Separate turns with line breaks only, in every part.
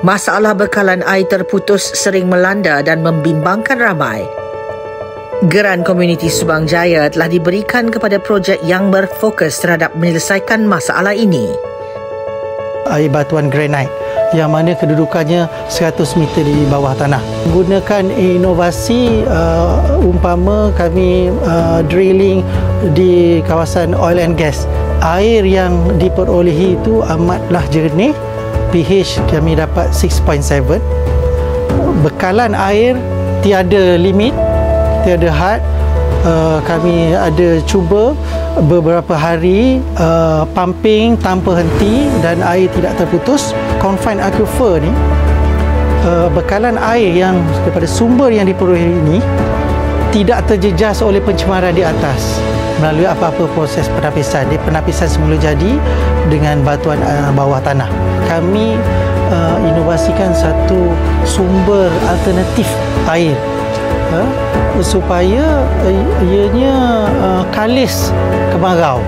Masalah bekalan air terputus sering melanda dan membimbangkan ramai. Geran Komuniti Subang Jaya telah diberikan kepada projek yang berfokus terhadap menyelesaikan masalah ini.
Air batuan granite yang mana kedudukannya 100 meter di bawah tanah. Gunakan inovasi umpama kami drilling di kawasan oil and gas. Air yang diperolehi itu amatlah jernih. pH kami dapat 6.7. Bekalan air tiada limit, tiada had. Kami ada cuba beberapa hari pumping tanpa henti dan air tidak terputus. Confined aquifer ni, bekalan air yang daripada sumber yang diperolehi ini tidak terjejas oleh pencemaran di atas melalui apa-apa proses penapisan. Penapisan semula jadi dengan batuan bawah tanah. Kami inovasikan satu sumber alternatif air supaya ianya kalis kemarau.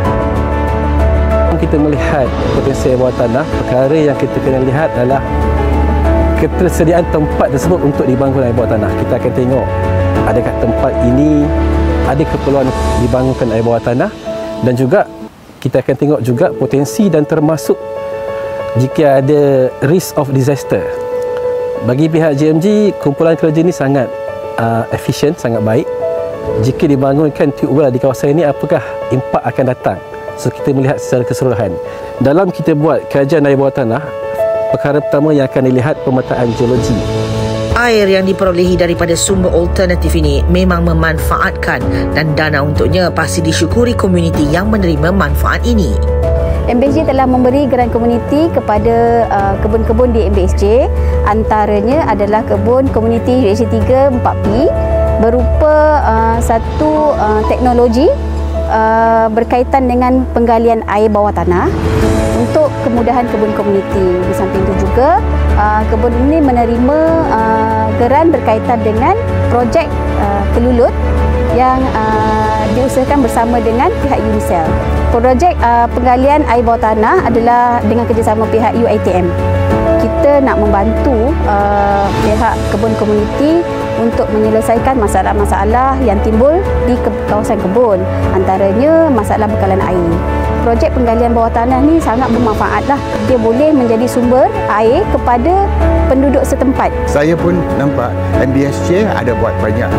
Kita melihat potensi air bawah tanah, perkara yang kita kena lihat adalah ketersediaan tempat tersebut untuk dibangun air bawah tanah. Kita akan tengok adakah tempat ini ada keperluan dibangunkan air bawah tanah, dan juga kita akan tengok juga potensi dan termasuk jika ada risk of disaster. Bagi pihak JMG, kumpulan kerja ini sangat efisien, sangat baik. Jika dibangunkan tube well di kawasan ini, apakah impak akan datang? So kita melihat secara keseluruhan. Dalam kita buat kajian air bawah tanah, perkara pertama yang akan dilihat pemetaan geologi.
Air yang diperolehi daripada sumber alternatif ini memang memanfaatkan dan dana untuknya pasti disyukuri komuniti yang menerima manfaat ini.
MBSJ telah memberi geran komuniti kepada kebun-kebun di MBSJ. Antaranya adalah kebun komuniti UHC3 4P berupa satu teknologi berkaitan dengan penggalian air bawah tanah untuk kemudahan kebun komuniti. Di samping itu juga kebun ini menerima geran berkaitan dengan projek Kelulut yang diusahakan bersama dengan pihak UNICEF. Projek penggalian air bawah tanah adalah dengan kerjasama pihak UiTM. Kita nak membantu pihak kebun komuniti untuk menyelesaikan masalah-masalah yang timbul di kawasan kebun, antaranya masalah bekalan air. Projek penggalian bawah tanah ni sangat bermanfaatlah. Dia boleh menjadi sumber air kepada penduduk setempat.
Saya pun nampak MBSJ ada buat banyak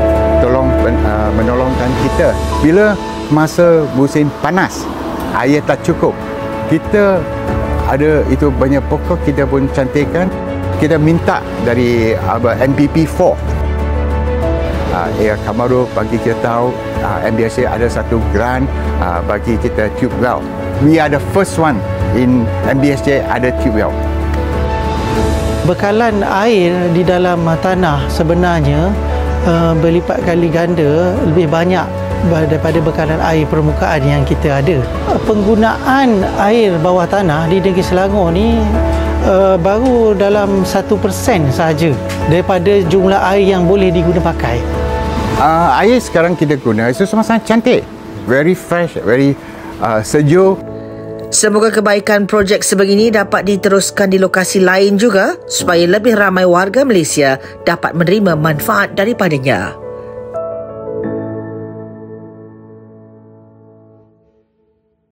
menolongkan kita. Bila masa musim panas, air tak cukup, kita ada itu banyak pokok, kita pun cantikkan. Kita minta dari MPP4 Air Kamaru bagi kita tahu MBSJ ada satu grant bagi kita tube well. We are the first one in MBSJ ada tube well.
Bekalan air di dalam tanah sebenarnya berlipat kali ganda lebih banyak daripada bekalan air permukaan yang kita ada. Penggunaan air bawah tanah di negeri Selangor ni baru dalam 1% sahaja daripada jumlah air yang boleh diguna pakai.
Air sekarang kita guna itu semua sangat cantik, very fresh, very sejuk.
Semoga kebaikan projek sebegini dapat diteruskan di lokasi lain juga supaya lebih ramai warga Malaysia dapat menerima manfaat daripadanya.